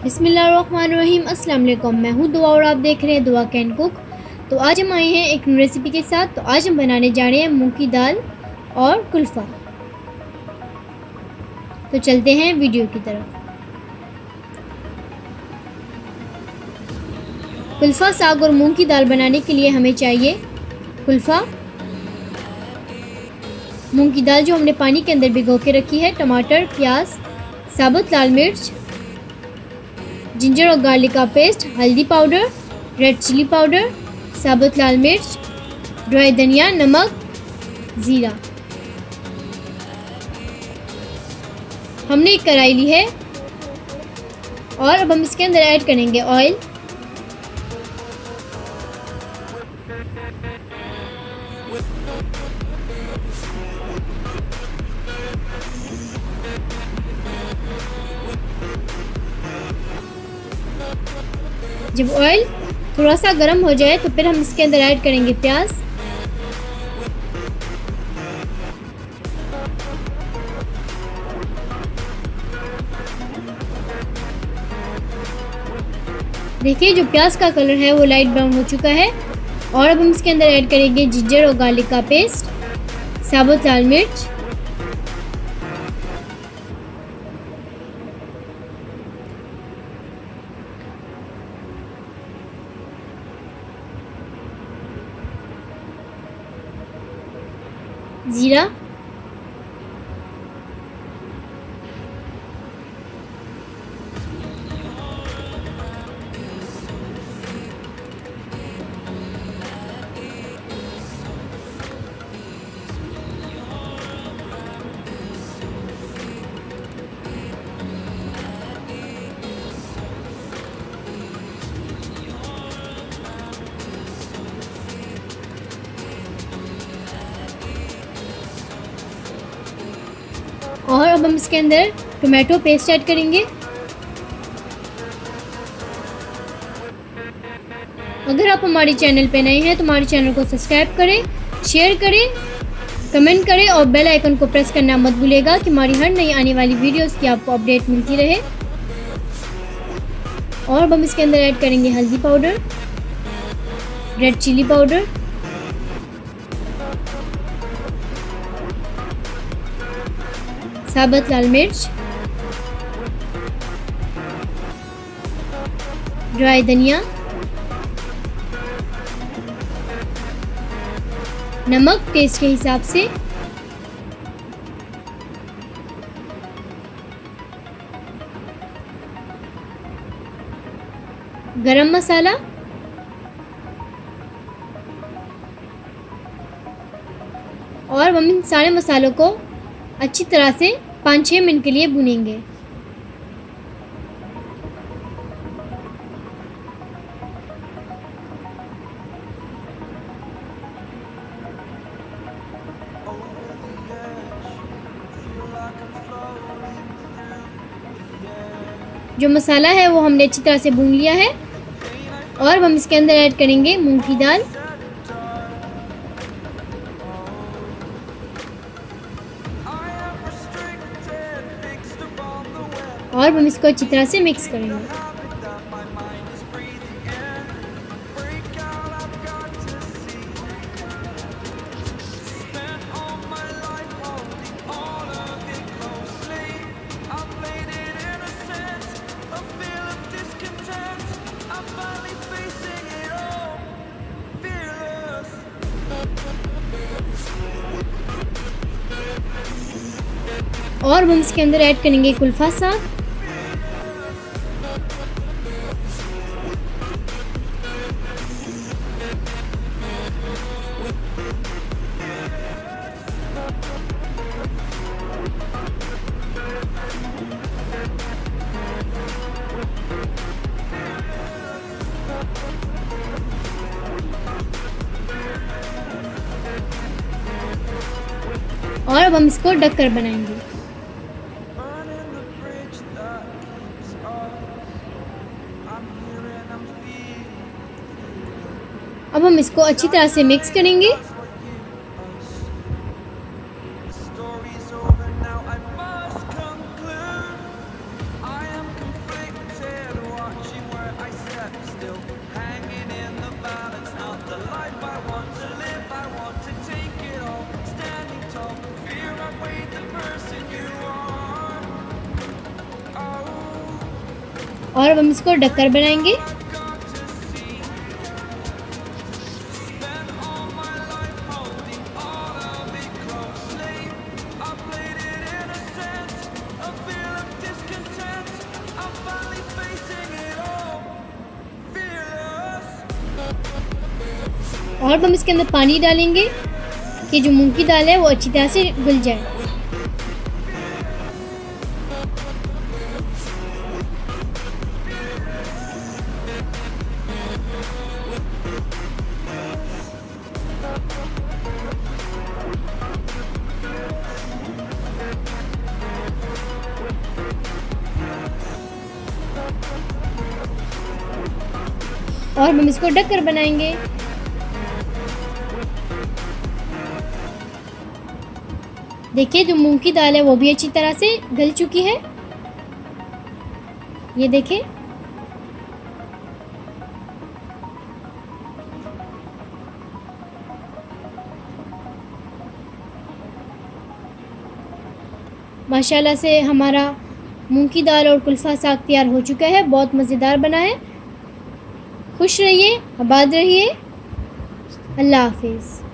बिस्मिल्लाहिर्रहमानिर्रहीम। अस्सलाम वालेकुम। मैं हूँ दुआ और आप देख रहे हैं दुआ कैन कुक। तो आज हम आए हैं एक रेसिपी के साथ। तो आज हम बनाने जा रहे हैं मूंग की दाल और कुल्फ़ा। तो चलते हैं वीडियो की तरफ। कुल्फ़ा साग और मूंग की दाल बनाने के लिए हमें चाहिए कुल्फ़ा, मूंग की दाल जो हमने पानी के अंदर भिगो के रखी है, टमाटर, प्याज, साबुत लाल मिर्च, जिंजर और गार्लिक का पेस्ट, हल्दी पाउडर, रेड चिली पाउडर, साबुत लाल मिर्च, ड्राई धनिया, नमक, ज़ीरा। हमने एक कढ़ाई ली है और अब हम इसके अंदर ऐड करेंगे ऑयल। जब ऑयल थोड़ा सा गर्म हो जाए तो फिर हम इसके अंदर ऐड करेंगे प्याज। देखिए जो प्याज का कलर है वो लाइट ब्राउन हो चुका है। और अब हम इसके अंदर ऐड करेंगे जिंजर और गार्लिक का पेस्ट, साबुत लाल मिर्च, ज़ीरा, और अब हम इसके अंदर टोमेटो पेस्ट ऐड करेंगे। अगर आप हमारे चैनल पे नए हैं तो हमारे चैनल को सब्सक्राइब करें, शेयर करें, कमेंट करें और बेल आइकन को प्रेस करना मत भूलिएगा कि हमारी हर नई आने वाली वीडियोस की आपको अपडेट मिलती रहे। और अब हम इसके अंदर ऐड करेंगे हल्दी पाउडर, रेड चिली पाउडर, साबुत लाल मिर्च, ड्राई धनिया, नमक टेस्ट के हिसाब से, गरम मसाला और हम इन सारे मसालों को अच्छी तरह से 5-6 मिनट के लिए भूनेंगे। जो मसाला है वो हमने अच्छी तरह से भून लिया है। और हम इसके अंदर ऐड करेंगे मूंग की दाल। और हम इसको अच्छी तरह से मिक्स करेंगे। और हम इसके अंदर ऐड करेंगे कुल्फ़ा साग। और अब हम इसको ढककर बनाएंगे। अब हम इसको अच्छी तरह से मिक्स करेंगे। I must conclude I am conflicted और अब हम इसको ढककर बनाएंगे। और अब हम इसके अंदर पानी डालेंगे कि जो मूंग की दाल है वो अच्छी तरह से घुल जाए। और हम इसको ढककर बनाएंगे। देखिए जो मूंग की दाल है वो भी अच्छी तरह से गल चुकी है। ये देखें। माशाल्लाह से हमारा मूंग की दाल और कुल्फ़ा साग तैयार हो चुका है। बहुत मज़ेदार बना है। खुश रहिए, आबाद रहिए। अल्लाह हाफिज़।